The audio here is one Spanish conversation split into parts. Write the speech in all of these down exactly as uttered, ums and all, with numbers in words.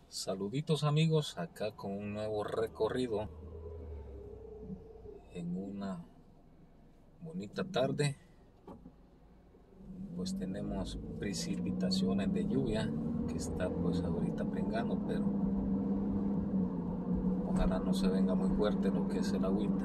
Saluditos amigos, acá con un nuevo recorrido en una bonita tarde. Pues tenemos precipitaciones de lluvia que está pues ahorita pringando, pero ojalá no se venga muy fuerte lo que es el agüita.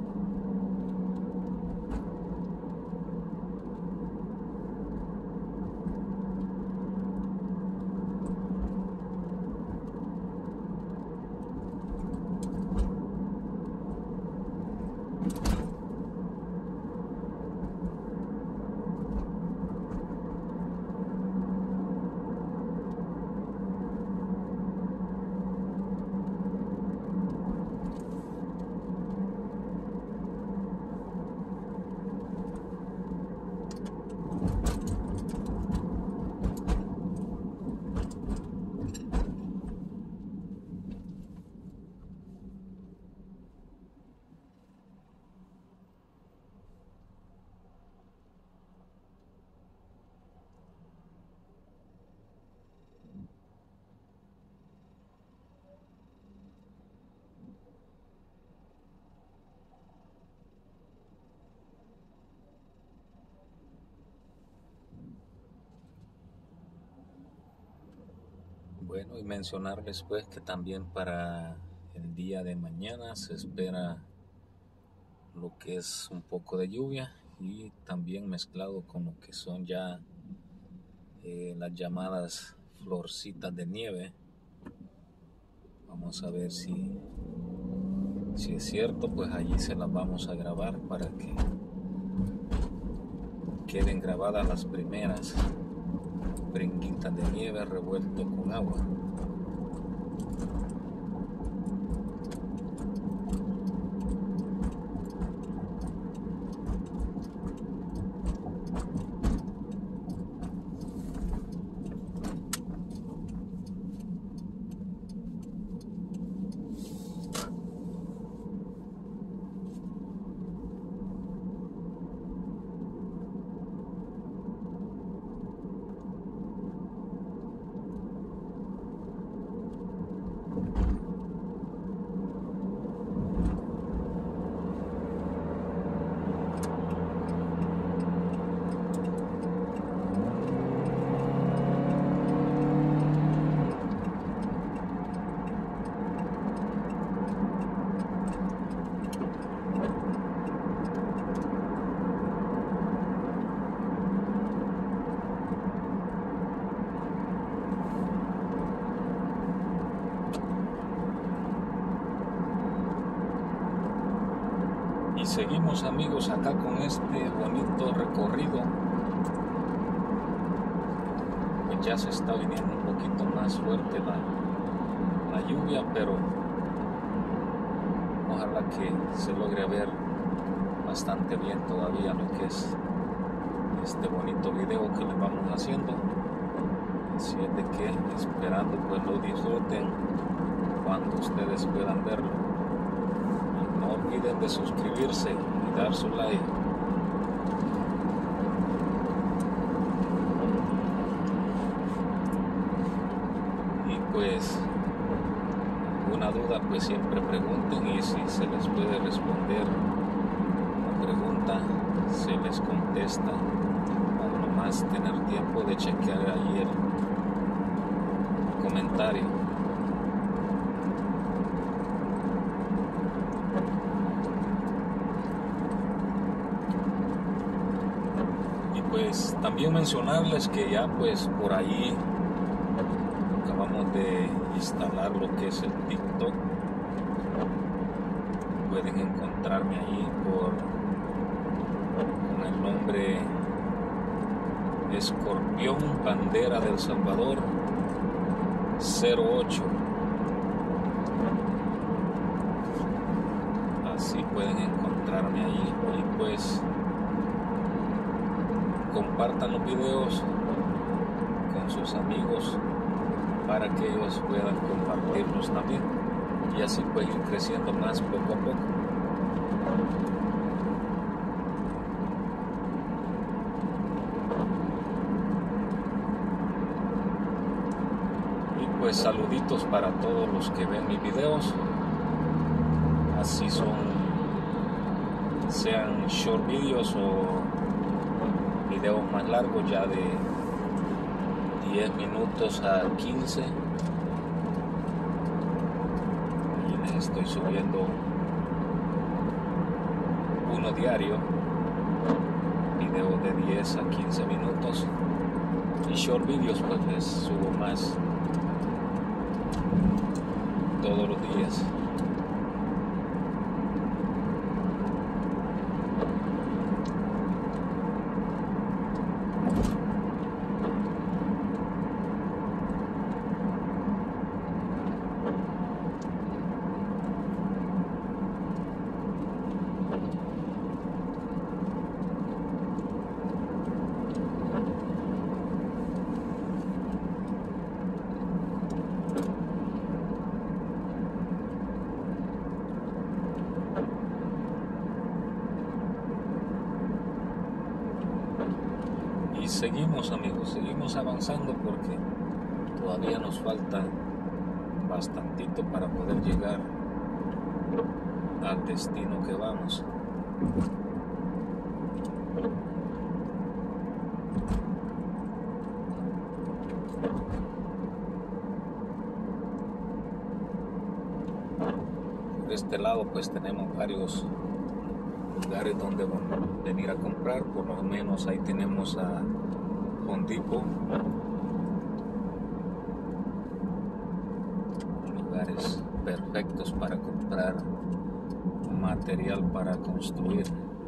Bueno, y mencionarles pues que también para el día de mañana se espera lo que es un poco de lluvia y también mezclado con lo que son ya eh, las llamadas florcitas de nieve. Vamos a ver si, si es cierto, pues allí se las vamos a grabar para que queden grabadas las primeras brinquitas de nieve revuelto con agua. Y seguimos amigos acá con este bonito recorrido. Pues ya se está viniendo un poquito más fuerte la, la lluvia, pero ojalá que se logre ver bastante bien todavía lo que es este bonito video que les vamos haciendo. Así es de que esperando pues lo disfruten cuando ustedes puedan verlo. No olviden de suscribirse y dar su like. Y pues, alguna duda pues siempre pregunten, y si se les puede responder la pregunta, se les contesta. Al nomás tener tiempo de chequear ahí el comentario. Pues también mencionarles que ya pues por ahí acabamos de instalar lo que es el TikTok. Pueden encontrarme ahí por con el nombre Escorpión Bandera del Salvador cero ocho. Así pueden encontrarme ahí. Y pues compartan los videos con sus amigos para que ellos puedan compartirlos también, y así pues ir creciendo más poco a poco. Y Pues saluditos para todos los que ven mis videos, así son, sean short videos o videos más largos, ya de diez minutos a quince, y les estoy subiendo uno diario, videos de diez a quince minutos, y short videos pues les subo más todos los días. Y seguimos, amigos, seguimos avanzando porque todavía nos falta bastantito para poder llegar al destino que vamos. Por este lado pues tenemos varios lugares donde venir a comprar. Por lo menos ahí tenemos a Home Depot, lugares perfectos para comprar material para construir.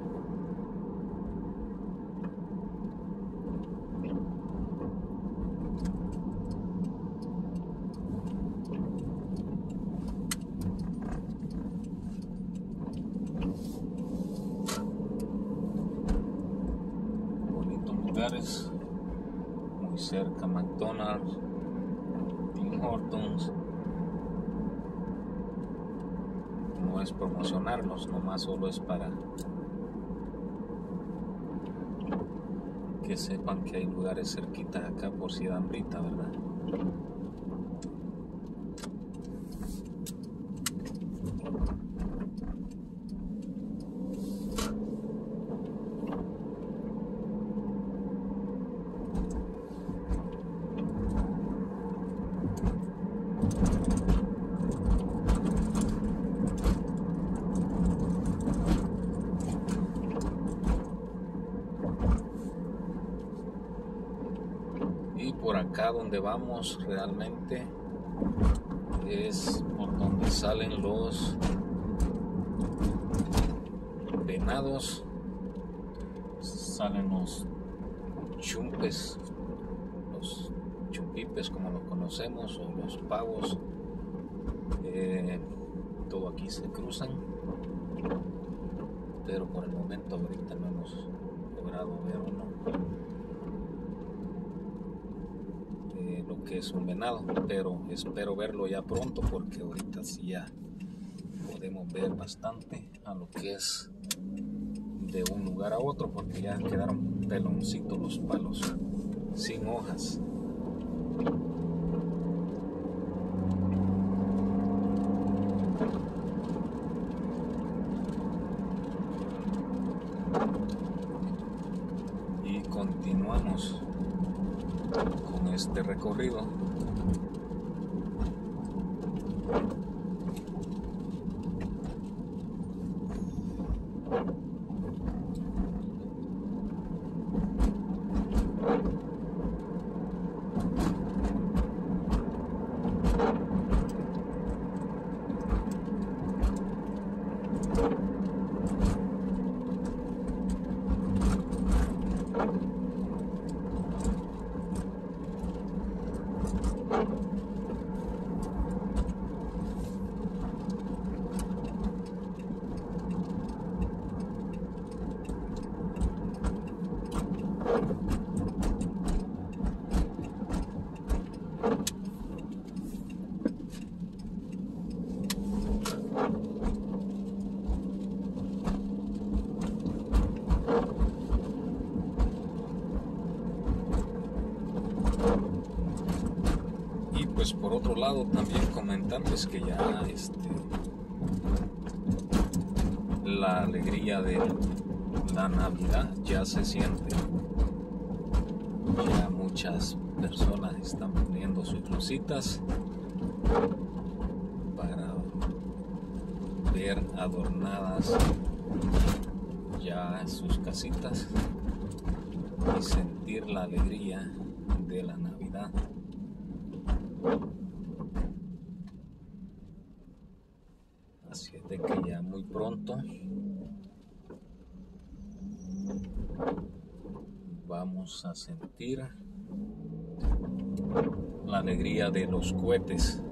Lugares muy cerca, McDonald's, Tim Hortons. No es promocionarlos, nomás solo es para que sepan que hay lugares cerquitas acá por si dan brita, ¿verdad? Y por acá donde vamos realmente es por donde salen los venados, salen los chumpes, los chumpipes como los conocemos, o los pavos. Eh, todo aquí se cruzan, pero por el momento ahorita no hemos logrado ver uno, eh, lo que es un venado, pero espero verlo ya pronto porque ahorita sí ya podemos ver bastante a lo que es de un lugar a otro, porque ya quedaron peloncitos los palos sin hojas. Y continuamos con este recorrido. pues por otro lado también comentarles que ya este la alegría de la Navidad ya se siente. Ya muchas personas están poniendo sus lucitas para ver adornadas ya sus casitas y sentir la alegría de la Navidad. Así es de que ya muy pronto vamos a sentir la alegría de los cohetes.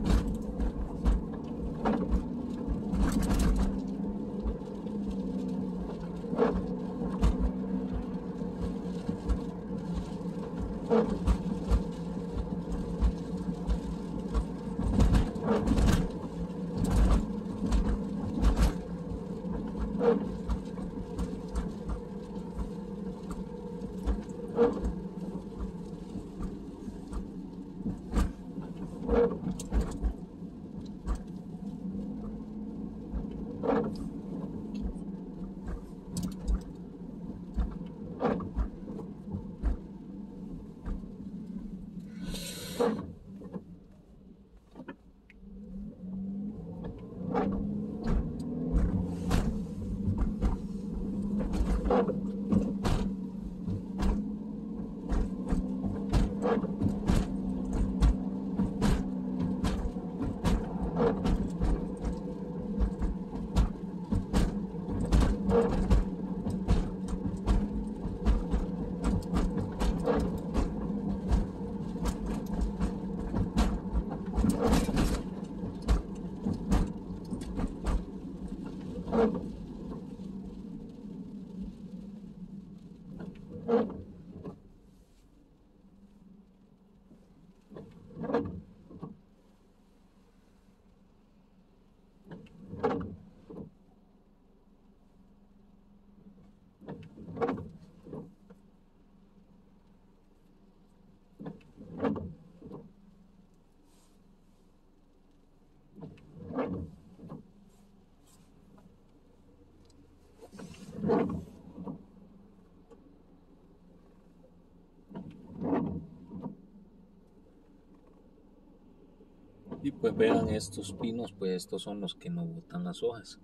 Y pues vean estos pinos, pues estos son los que no botan las hojas.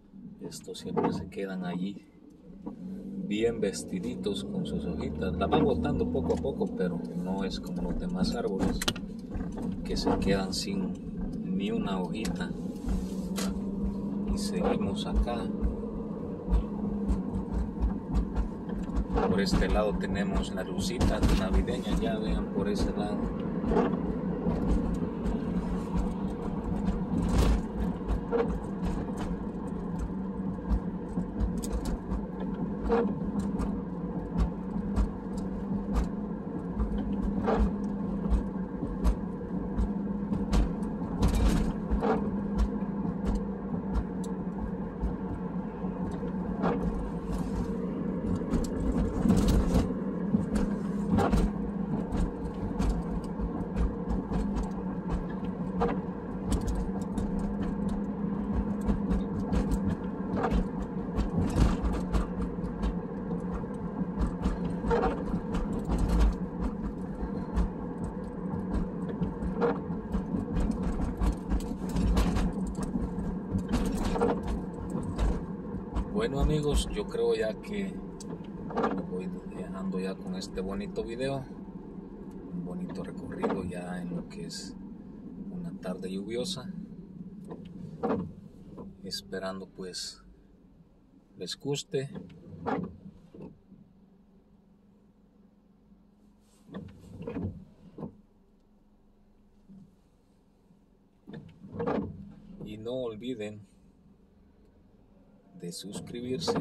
Estos siempre se quedan allí bien vestiditos con sus hojitas. La van botando poco a poco, pero no es como los demás árboles que se quedan sin ni una hojita. Y seguimos acá. Por este lado tenemos las lucitas navideñas, ya vean por ese lado. Bueno amigos, yo creo ya que voy dejando ya con este bonito video, un bonito recorrido ya en lo que es una tarde lluviosa, esperando pues les guste. Y no olviden de suscribirse,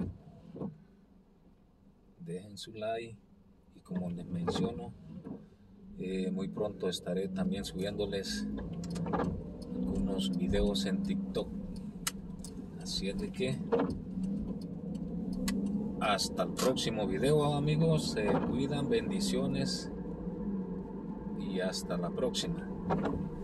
dejen su like y como les menciono, eh, muy pronto estaré también subiéndoles algunos videos en TikTok. Así es de que hasta el próximo video amigos, se cuidan, bendiciones y y hasta la próxima.